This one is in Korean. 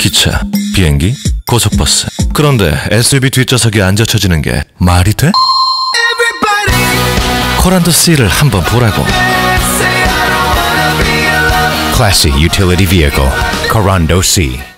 기차, 비행기, 고속버스. 그런데 SUV 뒷좌석에 앉아 쳐지는 게 말이 돼? 코란도 C를 한번 보라고. Classy utility vehicle, Corando C.